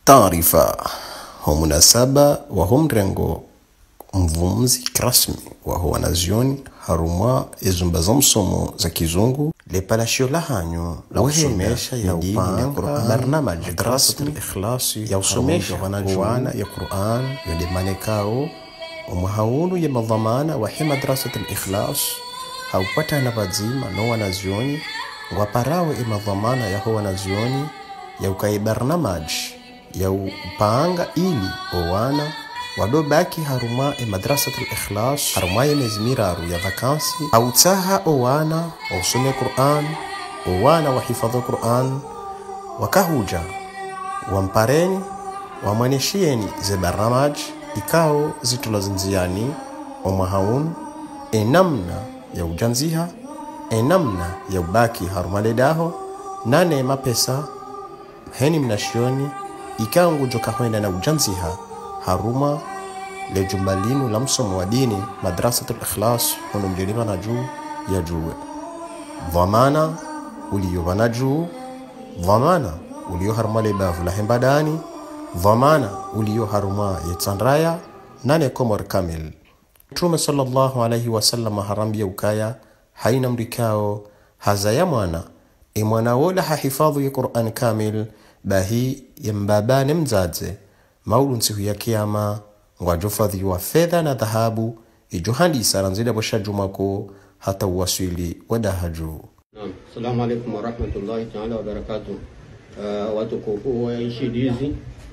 taarifa ho munasaba wa ho mrengo mvumzi kirasmi wa ho wanazioni harumwa izumba za msomo za kizungu lepalashio la hanyu la usomesha ya upanga barnamaj drasat al-ikhlasi ya usomesha wanajuana ya Qur'an yode manekao umahawunu ya madhamana wa hima drasat al-ikhlas haupata na bazima no wanazioni waparawe imadhamana ya ho wanazioni ya ukai barnamaj ya upanga ili owana wadobaki haruma madrasat al-ikhlas haruma mezmiraru ya vakansi autaha owana usome Qur'an owana wahifadhi Qur'an wakahuja wampareni wamaneshieni ze barnamaj ikao zitulazinziani omahawun enamna ya ujanziha enamna ya ubaki haruma ledaho nane mapesa heni mnashioni ikangu joka huenda na ujanziha haruma le jumbalinu la msomo wa dini madrasatul ikhlas hono mjelima na juu ya juwe dhamana uliyo na juu dhamana uliyo haruma le bavu la hembadani dhamana uliyo haruma yetsandraya nane komor kamil Mtume sallallahu alayhi wasallam harambia ukaya haina mrikao hazaya mwana imwana wola hahifadhu ya Qur'an kamil bahi yambabane mzaze maulu nsiku ya kiyama ngwajofadhi wa fedha na dhahabu ijohandi saranzida boshajumako hata uwasili wadahaju. Assalamu alaikum wa rahmatullahi ta'ala wa barakatuh. Watukufu wa ishidizi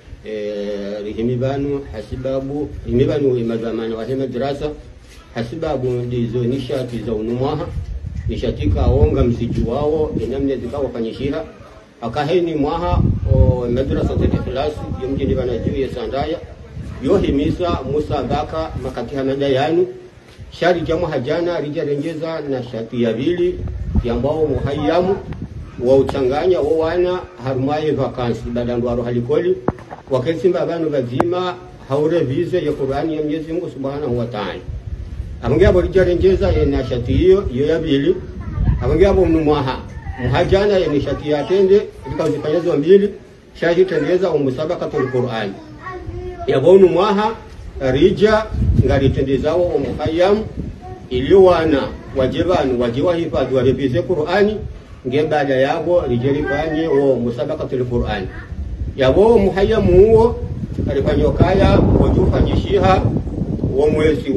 rihimibanu hasibabu rihimibanu imazamani wa madrasa hasibabu ndizo nishati za unumaha nishatika onga msiju wao enamne zikawa fanyishira akaheni mwaha madrasa za ikhlas yomjini banajuu ya sandaya yohimisa Musa Baka makatiha madayanu shari jamu hajana rijarengeza na shati ya bili yambao muhayyamu wa uchanganya wana harumaye vakansi badandwaro halikoli wakesimba banu bazima haure vize ya Qur'ani ya Mwenyezi Mungu Subhanahu wa Ta'ala amangabo rijarengeza na shati hiyo ya bili amangabo mnumwaha muhajana ya nishati ya tende zikazifanyazo mbili shaji tendeza umusabaqatul Qur'an yabonu mwaha rija ngari tendezao umuhayyam iliwana wajibanu wajiwa hifadhi wa repize Qur'ani nge baada yabo rijerifanye o musabaqatul Qur'an yabo muhayyam huo alifanyokaya wajufanyishiha wa mwezi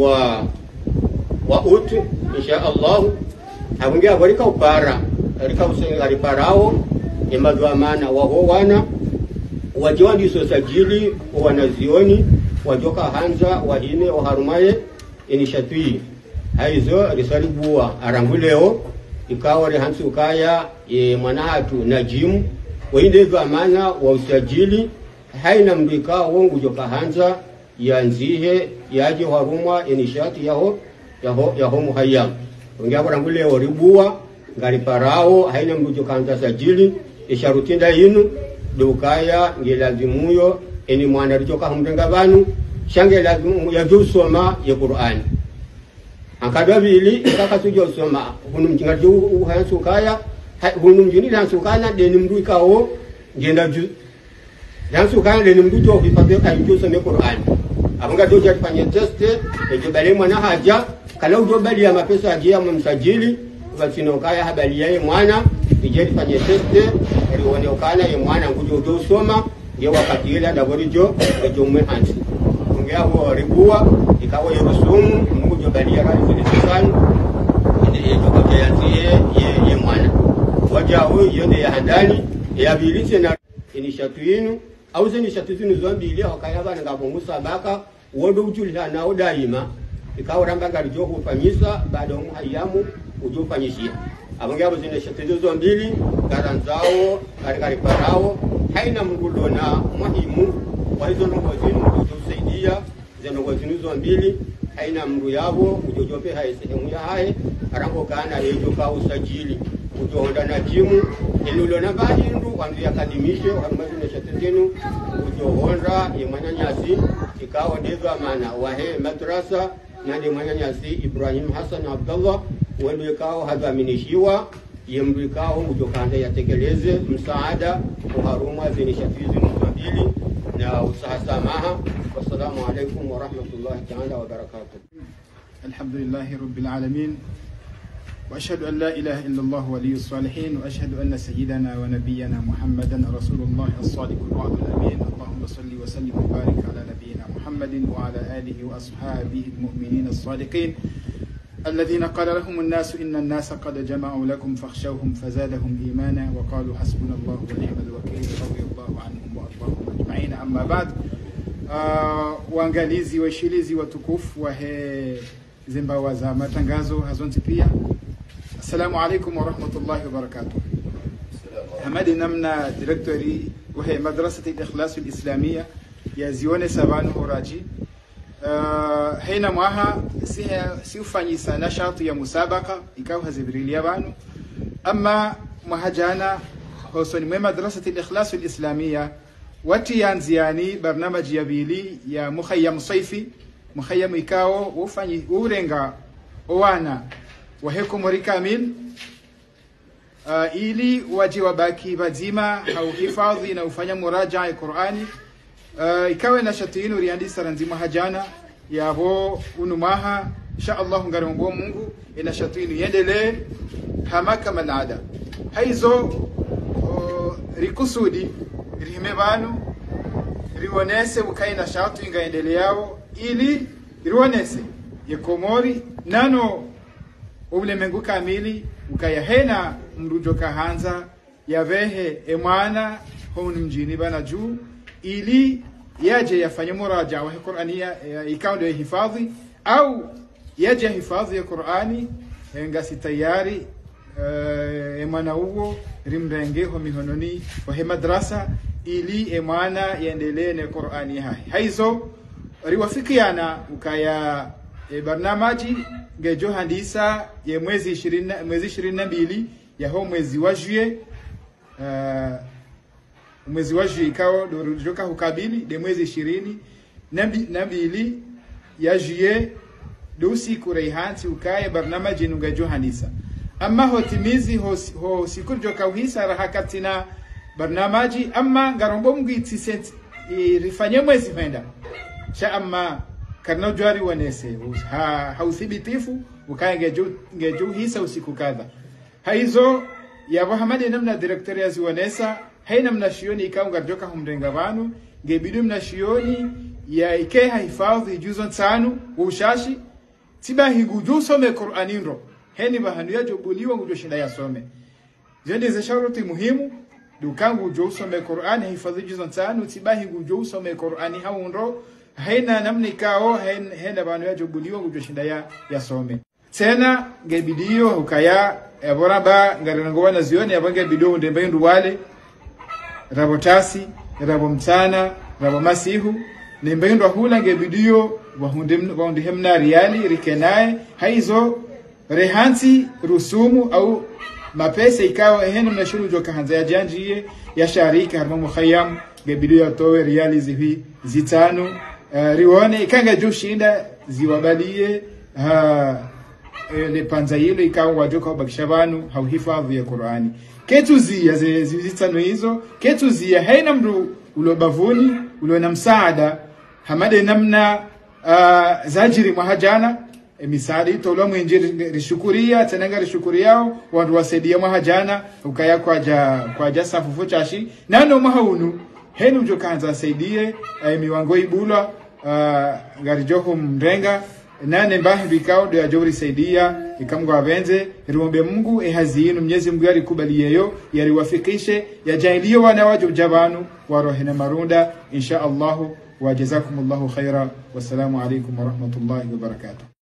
wa utu insha Allah abungia barika upara rika usengari parao emadwamana waho wana wajiwandi sosajili wanazioni wajoka hanza wahine waharumaye inishatui haizo risalibuwa aranguleo ikawa rehansu kaya mwanahatu najimu wainde dwamana wa usajili haina mdika wongu joka hanza yanzihe yaji haruma inishati yaho muhayyam ngabo ranguleo ribuwa ngari parao haina mdujo kanta sajili isharutinda yinu dukaya ngelazimuyo eni mwana rijoka humrenga banu shange lazimu ya jusoma ya Qur'an akadabili ikakasujo soma hunu mjinga jo uhansu kaya hunu mjini hansu kana deni mdu ikao ngenda ju hansu kana deni mdu jo hifadhi ka jusoma Qur'an abanga doja fanye test ejibale mwana haja kala ujobali ya mapesa ajia msajili vasinokaya habari yae mwana ijeri fanye teste rionekana ye mwana ngujo usoma nge wakati ile ndaborijo ejomwe hansi ngabo ribua ikawa yerusumu ngujo balia rais sana inde ejoka yanzie ye mwana waja huyo yende ya handani ya bilise na inishatuinu au zenishatuinu zombi ile wakayaba ngabo Musa Baka wodo ujulha nao daima ikawa ramba ngarijo kufanyisa baada muhayyamu ujufanyishia abangabo zine shatizo mbili garanzao kari parao haina mgulo na muhimu wa hizo ngozini kutusaidia zeno ngozini zo mbili haina mru yabo ujojope hai sehemu ya hai arango kana yejo ka usajili ujohonda na jimu enulo na bahindu wandu yakadimishe wamazine shatizenu ujohonda yemanyanyasi ikawa dezo amana wahe madrasa nandi mwanyanyasi Ibrahim Hassan Abdullah wendo ikao hadhaminishiwa yemrikao ujokanda yatekeleze msaada uharuma zinishatizi mbili na usahasamaha. Wassalamu alaikum wa rahmatullahi ta'ala wa barakatuh. Alhamdulillahi rabbil alamin. وأشهد أن لا إله إلا الله ولي الصالحين وأشهد أن سيدنا ونبينا محمدا رسول الله الصادق الوعد الأمين. اللهم صل وسلم وبارك على نبينا محمد وعلى آله وأصحابه المؤمنين الصادقين الذين قال لهم الناس إن الناس قد جمعوا لكم فاخشوهم فزادهم إيمانا وقالوا حسبنا الله ونعم الوكيل رضي الله عنهم وأرضاهم أجمعين. أما بعد, waangalizi waishilizi watukufu wa zimbawa za matangazo hazonti pia, assalamu alaikum wa rahmatullahi wa barakatuh. Hamadi namna directori wa madrasati al-Ikhlas al-Islamiyya ya Zione Savano Horaji. Haina mwaha si ufanyisa nashatu ya musabaka ikawa hazibrilia banu, ama mwahajana hosoni mwe madrasati al-Ikhlas al-Islamiyya wati yanziani barnamaji ya bili ya mukhayyam saifi. Mukhayyam ikao ufanyi urenga owana waheko mori kamil ili waje wabaki bazima au hifadhi na ufanya muraja ya Qur'ani. Ikawe na shatinu riandi saranzima hajana yabo unumaha insha Allah ngarombo Mungu ina shatinu yendele hamaka malada haizo rikusudi rihimebanu riwonese ukaina shatu ingaendele yao ili riwonese yekomori nano ubulemengu kamili ukayahena mrujo kahanza yavehe emwana honi mjini bana juu ili yaje yafanye muraja wa Qur'ania ikawa ndio hifadhi au yaje hifadhi ya Qur'ani ngasi tayari emwana huo rimrengeho mihononi wa madrasa ili emwana yaendelee na Qur'ani haizo riwafikiana ukaya barnamaji ngejo handisa ya mwezi 22 ya ho mwezi wa juillet. Mwezi wa juillet ikao dorujoka hukabili de mwezi 22 ya juillet dosi kureihanti ukaya barnamaji ngejo handisa. Amma hotimizi ho siku joka uhisa rahakatina barnamaji amma ngarombo mgiti sent rifanye mwezi fenda sha amma karno jwari wanese hauthibitifu ukaya ngeju hisa usiku kadha haizo ya Muhammad namna director ya ziwanesa haina mnashioni ikaunga joka humrenga banu ngebidu mnashioni ya ikeha hifadhi juzo tano ushashi tiba higuju some Qur'ani ndo heni bahanu ya jobuliwa ngujo shinda ya some zende za sharuti muhimu dukangu jo some Qur'ani hifadhi juzo tano tiba higuju some Qur'ani haundo haina namna ikao hena banu ya jobuliwa ngujo shinda ya some tena ngebidio ukaya boraba ngarango na zioni abange bidio ndembe ndu wale rabotasi rabo mtana rabo masihu nembe ndu hula ngebidio wahunde hemna riali rikenae haizo rehansi rusumu au mapesa ikawa hena mnashuru joka hanza ya janjiye ya sharika harma mukhayyam ngebidio towe riali zivi zitano rione ikanga jushinda ziwabalie le panzayilo ikawa wajoka wabakishabanu hauhifadhi ya Qur'ani ketuzi ya zizitano hizo ketuzi ya haina mdu ulobavuni ulona msaada hamade namna zajiri mahajana misaada itola mwenjiri rishukuria tenanga rishukuriao wandu wasaidia mahajana ukaya kwa jasa fufu chashi nano mahaunu henu jokanza saidie miwango ibula ngarijoho mrenga nane mbahi bikao do ajori saidia ikamgo abenze riombe Mungu ehazinu Mwenyezi Mungu alikubalie yaliwafikishe yajailio wana wajo jabanu warohena marunda insha Allah wa jazakumullahu khaira wassalamu alaykum wa rahmatullahi wa barakatuh.